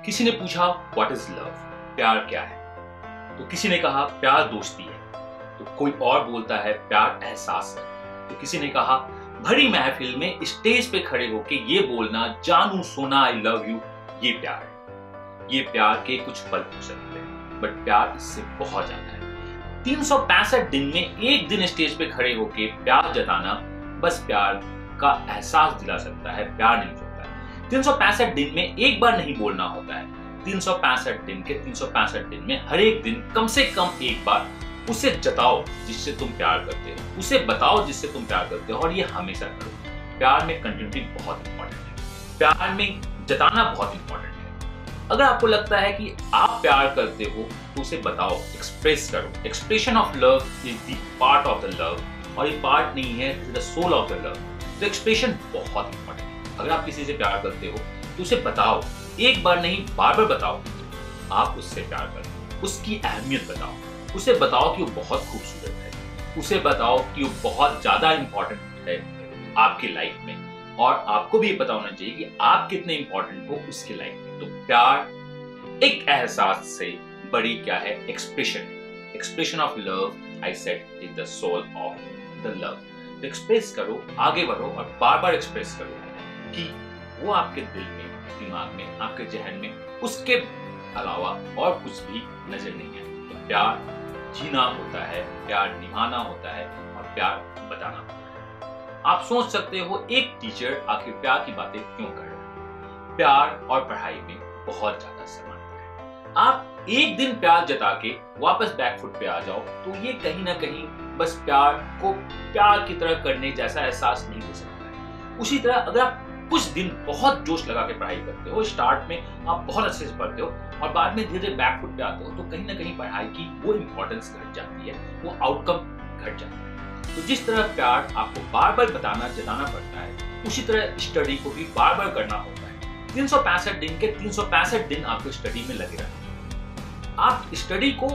किसी ने पूछा व्हाट इज लव, प्यार क्या है? तो किसी ने कहा प्यार दोस्ती है। तो कोई और बोलता है प्यार एहसास है। तो किसी ने कहा भरी महफिल में स्टेज पे खड़े होके ये बोलना जानू सोना आई लव यू, ये प्यार है। ये प्यार के कुछ पल हो सकते हैं, बट प्यार इससे बहुत ज्यादा है। 365 दिन में एक दिन स्टेज पे खड़े होके प्यार जताना बस प्यार का एहसास दिला सकता है, प्यार नहीं सकता है। 365 दिन में एक बार नहीं बोलना होता है। 365 दिन के 365 दिन में हर एक दिन कम से कम एक बार उसे जताओ जिससे तुम प्यार करते हो, उसे बताओ जिससे तुम प्यार करते हो, और ये हमेशा करो। प्यार में कंटिन्यूटी बहुत इंपॉर्टेंट है, प्यार में जताना बहुत इंपॉर्टेंट है। अगर आपको लगता है कि आप प्यार करते हो तो उसे बताओ, एक्सप्रेस करो। Expression of love is the part of the love, और ये पार्ट नहीं है, it is the soul of the love. तो एक्सप्रेशन बहुत इंपॉर्टेंट है। अगर आप किसी से प्यार करते हो तो उसे बताओ, एक बार नहीं बार बार बताओ आप उससे प्यार करते हो। उसकी अहमियत बताओ, उसे बताओ कि वो बहुत खूबसूरत है, उसे बताओ कि वो बहुत ज्यादा इंपॉर्टेंट है आपकी लाइफ में, और आपको भी ये पता होना चाहिए कि आप कितने इंपॉर्टेंट हो उसकी लाइफ में। तो प्यार एक एहसास से बड़ी क्या है, एक्सप्रेशन है। Expression of love I said is the soul of the love. तो एक्सप्रेस करो, आगे बढ़ो और बार बार एक्सप्रेस करो कि वो आपके दिल में, दिमाग में, आपके जहन में उसके अलावा और कुछ भी नजर नहीं है। तो प्यार जीना होता है, प्यार निभाना होता है, और प्यार बताना होता है। आप सोच सकते हो एक टीचर आखिर प्यार की बातें क्यों कर रहा है? प्यार और पढ़ाई में बहुत ज्यादा समानता है। आप एक दिन प्यार जता के वापस बैकफुट पे आ जाओ तो ये कहीं ना कहीं बस प्यार को प्यार की तरह करने जैसा एहसास नहीं हो सकता है। उसी तरह अगर आप कुछ दिन बहुत जोश लगा के पढ़ाई करते हो, स्टार्ट में आप बहुत अच्छे से पढ़ते हो और बाद में धीरे धीरे बैकफुट पे आते हो, तो कहीं ना कहीं पढ़ाई की वो इंपॉर्टेंस घट जाती है, वो आउटकम घट जाता है। तो जिस तरह प्यार आपको बार बार बताना जताना पड़ता है, उसी तरह स्टडी को भी बार बार करना होता है। 365 दिन के 365 दिन आपको स्टडी में लगे रहना। आप स्टडी को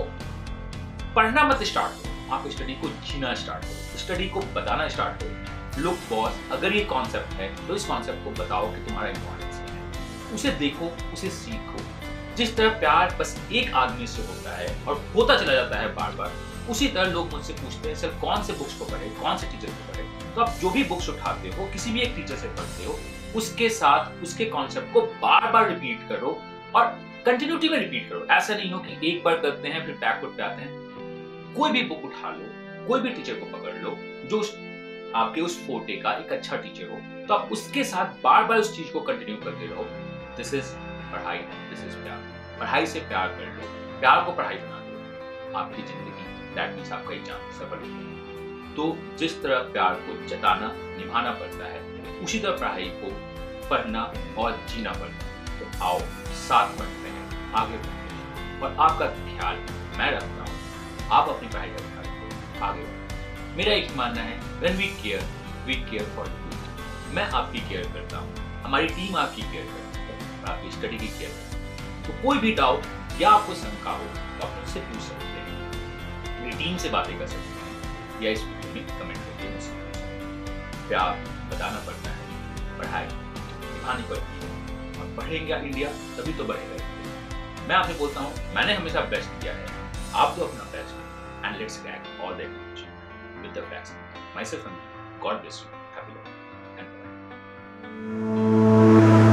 पढ़ना मत स्टार्ट करो, आप स्टडी को जीना स्टार्ट करो, स्टडी को बताना स्टार्ट करो। लुक बॉस, अगर ये कॉन्सेप्ट है तो इस कॉन्सेप्ट को बताओ कि तुम्हारा इंपॉर्टेंस क्या है, उसे देखो, उसे सीखो। जिस तरह प्यार बस एक आदमी से होता है और होता चला जाता है बार बार, उसी तरह लोग मुझसे पूछते हैं सर कौन से बुक्स को पढ़े, कौन से टीचर को पढ़े। तो आप जो भी बुक्स उठाते हो, किसी भी एक टीचर से पढ़ते हो, उसके साथ उसके कॉन्सेप्ट को बार बार रिपीट करो और कंटिन्यूटी में रिपीट करो। ऐसा नहीं हो कि एक बार करते हैं फिर बैकवर्ड पे आते हैं। कोई भी बुक उठा लो, कोई भी टीचर को पकड़ लो जो आपके उस फोटे का एक अच्छा टीचर हो, तो आप उसके साथ बार बार उस चीज को कंटिन्यू करते रहो। दिस इज पढ़ाई, दिस इज प्यार। पढ़ाई से प्यार कर लो, प्यार को पढ़ाई बना दो, आपकी जिंदगी दैट मींस आपका एग्जाम सफल होगा। तो जिस तरह प्यार को जताना निभाना पड़ता है, उसी तरह पढ़ाई को पढ़ना और जीना पड़ता है। तो आओ साथ बढ़ते हैं, आगे बढ़ते हैं, और आपका ख्याल मैं रखता हूँ, आप अपनी पढ़ाई का ख्याल रखो, आगे बढ़ो। मेरा एक मानना है when we care for you। मैं आपकी केयर करता हूँ, हमारी टीम आपकी केयर करती है, और आपकी स्टडी की केयर करती है। तो कोई भी डाउट या आपको शंका हो तो आप मुझसे पूछ सकते हैं, मेरी टीम से बातें कर सकते हैं, या इस वीडियो में कमेंट करके मुझसे पूछ सकते हैं। प्यार बताना पड़ता है, पढ़ाई निभानी पड़ती है, और बढ़ेगा इंडिया तभी तो बढ़ेगा इंडिया। मैं आपसे बोलता हूँ मैंने हमेशा बेस्ट किया है, आप तो अपना best, and let's crack all the exams with the facts. Myself and God bless you. Happy life and bye.